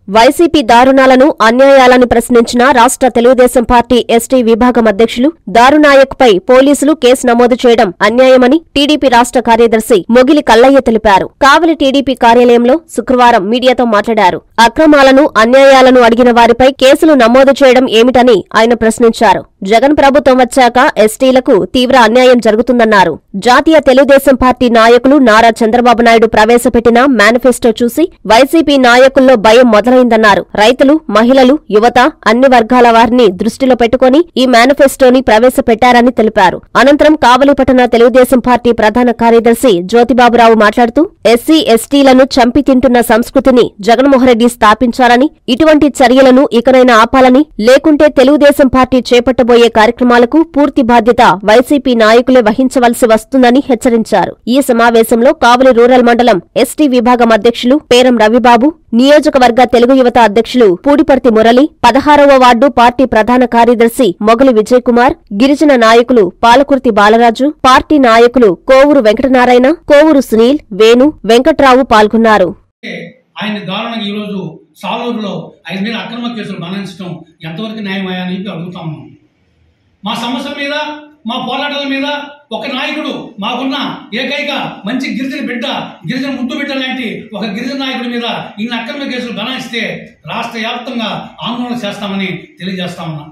YCP దారుణాలను అన్యాయాలను ప్రశ్నించిన రాష్ట్ర Telugu Desam party ST విభాగం అధ్యక్షులు దారునాయక్పై పోలీసులు కేసు నమోదు చేయడం అన్యాయమని టీడీపీ రాష్ట్ర కార్యదర్శి మొగిలి కల్లయ్య తెలిపారు. కావలి టీడీపీ కార్యాలయంలో శుక్రవారం మీడియాతో మాట్లాడారు. అక్రమాలను అన్యాయాలను అడిగిన వారిపై కేసులు నమోదు చేయడం ఏమిటని ఆయన ప్రశ్నించారు. జగన్ ప్రభుత్వం వచ్చాక ఎస్టీలకు తీవ్ర అన్యాయం జరుగుతుందన్నారు. జాతీయ తెలుగుదేశం పార్టీ నాయకులు నారా చంద్రబాబు నాయుడు ప్రవేశపెట్టిన మేనిఫెస్టో చూసి వైసీపీ నాయకుల్లో భయం మొదలైందన్నారు. రైతులు, మహిళలు, యువత అన్ని వర్గాల వారిని దృష్టిలో పెట్టుకుని ఈ మేనిఫెస్టోని ప్రవేశపెట్టారని తెలిపారు. అనంతరం కావలి పట్టణ తెలుగుదేశం పార్టీ ప్రధాన కార్యదర్శి జ్యోతిబాబురావు మాట్లాడుతూ ఎస్సీ, ఎస్టీలను చంపి తింటున్న సంస్కృతిని జగన్మోహన్రెడ్డి స్థాపించారని, ఇటువంటి చర్యలను ఇకనైనా ఆపాలని, లేకుంటే తెలుగుదేశం పార్టీ చేపట్టబోయే కార్యక్రమాలకు పూర్తి బాధ్యత వైసీపీ నాయకులే వహించవలసి వస్తుందని హెచ్చరించారు. ఈ సమావేశంలో కావలి రూరల్ మండలం ఎస్టీ విభాగం అధ్యక్షులు పేరం రవిబాబు, నియోజకవర్గ తెలుగు యువత అధ్యక్షులు పూడిపర్తి మురళి, 16వ వార్డు పార్టీ ప్రధాన కార్యదర్శి మొగలి విజయ్ కుమార్, గిరిజన నాయకులు పాలకుర్తి బాలరాజు, పార్టీ నాయకులు కోవూరు వెంకటనారాయణ, కోవూరు సునీల్, వేణు, వెంకట్రావు పాల్గొన్నారు. ఆయన దారుణంగా ఈరోజు సాలూరులో ఆయన మీద అక్రమ కేసులు బనాయించడం ఎంతవరకు న్యాయమయ్యా అని అడుగుతా ఉన్నాం. మా సమస్యల మీద, మా పోరాటాల మీద ఒక నాయకుడు, మాకున్న ఏకైక మంచి గిరిజన బిడ్డ, గిరిజన ముద్దు బిడ్డ లాంటి ఒక గిరిజన నాయకుడి మీద ఇన్ని అక్రమ కేసులు బనాయిస్తే రాష్ట్ర వ్యాప్తంగా ఆందోళన చేస్తామని తెలియజేస్తా ఉన్నాం.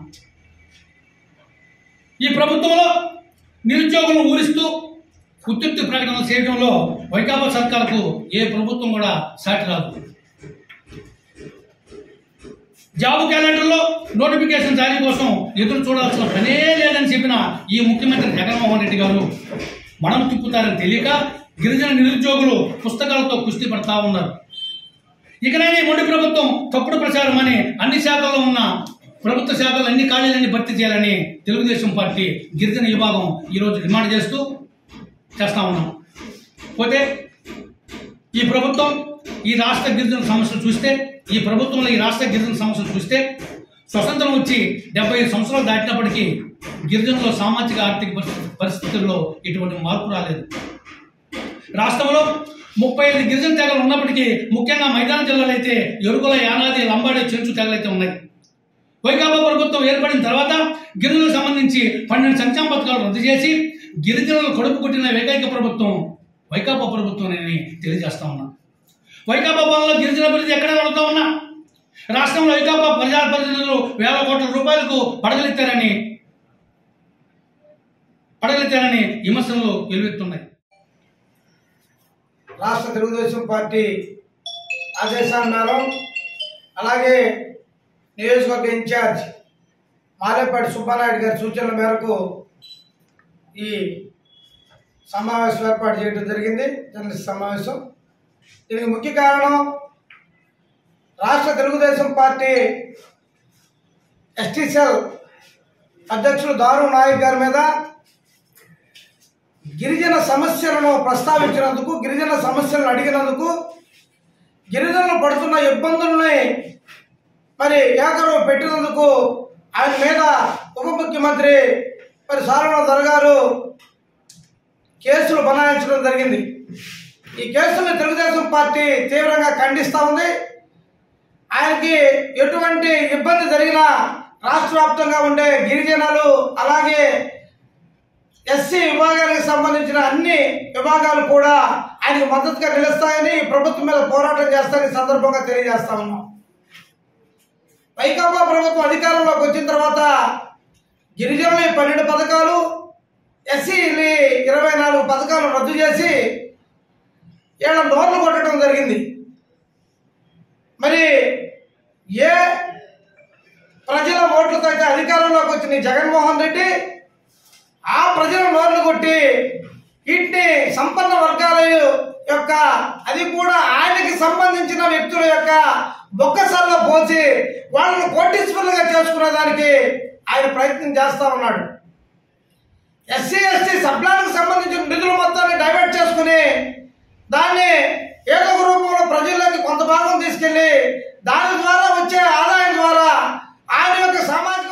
ఈ ప్రభుత్వంలో నిరుద్యోగులను ఊరిస్తూ ఉత్తుత్తి ప్రకటనలు చేయడంలో వైకాపా సర్కార్కు ఏ ప్రభుత్వం కూడా సాటి రాదు. జాబ్ క్యాలెండర్లో నోటిఫికేషన్ జారీ కోసం ఎదురు చూడాల్సిన పనే లేదని చెప్పిన ఈ ముఖ్యమంత్రి జగన్మోహన్ రెడ్డి గారు మనం తిప్పుతారని తెలియక గిరిజన నిరుద్యోగులు పుస్తకాలతో కుస్తీ పడతా ఉన్నారు. ఇకనైనా ఈ మొండి ప్రభుత్వం తప్పుడు ప్రచారం అని అన్ని శాఖల్లో ఉన్న ప్రభుత్వ శాఖలు అన్ని ఖాళీలన్నీ భర్తీ చేయాలని తెలుగుదేశం పార్టీ గిరిజన విభాగం ఈరోజు డిమాండ్ చేస్తా ఉన్నాం. పోతే ఈ ప్రభుత్వం ఈ రాష్ట్ర గిరిజన సమస్యలు చూస్తే, ఈ ప్రభుత్వంలో ఈ రాష్ట్ర గిరిజన సమస్యలు చూస్తే స్వతంత్రం వచ్చి 75 సంవత్సరాలు దాటినప్పటికీ గిరిజనుల సామాజిక ఆర్థిక పరిస్థితుల్లో ఎటువంటి మార్పు రాలేదు. రాష్ట్రంలో 35 గిరిజన తెగలు ఉన్నప్పటికీ ముఖ్యంగా మైదాన జిల్లాలో అయితే ఎరుకుల, యానాది, లంబాడి, చెంచు తెగలు అయితే ఉన్నాయి. వైకాపా ప్రభుత్వం ఏర్పడిన తర్వాత గిరిజనులకు సంబంధించి 12 సంక్షేమ పథకాలు రద్దు చేసి గిరిజనులు కడుపు కొట్టిన ఏకైక ప్రభుత్వం వైకాపా ప్రభుత్వం అని తెలియజేస్తా ఉన్నా. వైకాపా పాలనలో గిరిజన అభివృద్ధి ఎక్కడే అడుగుతా ఉన్నా. రాష్ట్రంలో వైకాపా ప్రజాప్రతినిధులు వేల కోట్ల రూపాయలకు పడగలెత్తారని విమర్శలు వెలువెత్తున్నాయి. రాష్ట్ర తెలుగుదేశం పార్టీ ఆదేశాల మేరకు, అలాగే నియోజకవర్గ ఇన్ఛార్జ్ మాలేపాటి సుబ్బానాయుడు గారి సూచనల మేరకు ఈ సమావేశం ఏర్పాటు చేయడం జరిగింది. జర్నలిస్ట్ సమావేశం. దీనికి ముఖ్య కారణం రాష్ట్ర తెలుగుదేశం పార్టీ ఎస్టీ సెల్ అధ్యక్షులు దారు నాయక్ గారి మీద గిరిజన సమస్యలను ప్రస్తావించినందుకు, గిరిజన సమస్యలను అడిగినందుకు, గిరిజనులు పడుతున్న ఇబ్బందుల్ని మరి ఏకరవ పెట్టినందుకు ఆయన మీద ఉప ముఖ్యమంత్రి మరి సారనాథ్ గారు కేసులు బనాయించడం జరిగింది. ఈ కేసులను తెలుగుదేశం పార్టీ తీవ్రంగా ఖండిస్తూ ఉంది. ఆయనకి ఎటువంటి ఇబ్బంది జరిగినా రాష్ట్ర వ్యాప్తంగా ఉండే గిరిజనులు, అలాగే ఎస్సీ విభాగానికి సంబంధించిన అన్ని విభాగాలు కూడా ఆయనకు మద్దతుగా నిలుస్తాయని, ప్రభుత్వం మీద పోరాటం చేస్తారని సందర్భంగా తెలియజేస్తా ఉన్నాం. వైకాపా ప్రభుత్వం అధికారంలోకి వచ్చిన తర్వాత గిరిజనులు 12 పథకాలు, ఎస్సీలు 24 పథకాలు రద్దు చేసి 7 నోర్లు కొట్టడం జరిగింది. మరి ఏ ప్రజల ఓట్లతో అయితే అధికారంలోకి వచ్చిన జగన్మోహన్ రెడ్డి ఆ ప్రజల నోర్లు కొట్టి వీటిని సంపన్న వర్గాల యొక్క, అది కూడా ఆయనకి సంబంధించిన వ్యక్తుల యొక్క బొక్కసాల్లో పోసి వాళ్ళని కోటీశ్వరులుగా చేసుకునే దానికి ఆయన ప్రయత్నం చేస్తా ఉన్నాడు. ఎస్సీ, ఎస్టీ సబ్లానికి సంబంధించిన నిధులు మొత్తాన్ని డైవర్ట్ చేసుకుని దాన్ని ఏదో ఒక రూపంలో ప్రజల్లోకి కొంత భాగం తీసుకెళ్లి దాని ద్వారా వచ్చే ఆదాయం ద్వారా ఆయన యొక్క సామాజిక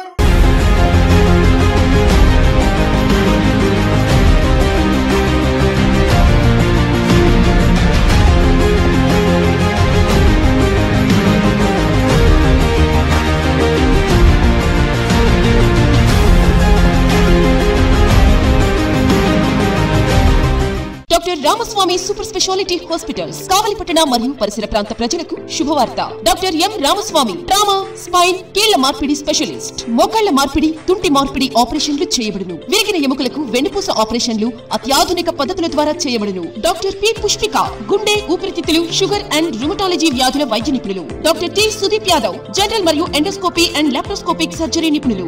రామస్వామి సూపర్ స్పెషాలిటీ హాస్పిటల్స్, కావలిపట్టణ మరియు పరిసర ప్రాంత ప్రజలకు శుభవార్త. Doctor M Ramaswamy trauma, spine, కీళ్ల మార్పిడి స్పెషలిస్ట్. మోకాళ్ల మార్పిడి, తుంటి మార్పిడి ఆపరేషన్లు చేయబడును. విరిగిన ఎముకలకు వెన్నుపూస ఆపరేషన్లు అత్యాధునిక పద్ధతుల ద్వారా చేయబడును. డాక్టర్ పి పుష్పిక గుండె, ఊపిరితిత్తులు, షుగర్ అండ్ రుమటాలజీ వ్యాధుల వైద్య నిపుణులు. Doctor T Sudeep Yadav general మరియు ఎండోస్కోపీ అండ్ లాప్రోస్కోపిక్ సర్జరీ నిపుణులు.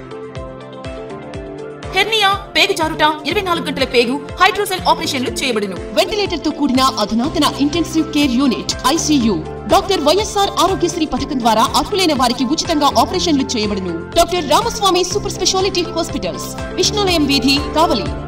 హెర్నియా, పేగు జారుట, 24 గంటల పేగు, హైడ్రోసెల్ ఆపరేషన్లు చేయబడును. వెంటిలేటర్ తో కూడిన అధునాతన intensive care unit ICU. Doctor YSR Aarogyasri పథకం ద్వారా అర్హులైన వారికి ఉచితంగా ఆపరేషన్లు చేయబడును. Doctor Ramaswamy super speciality hospitals, Vishnulayam వీధి, కావలి.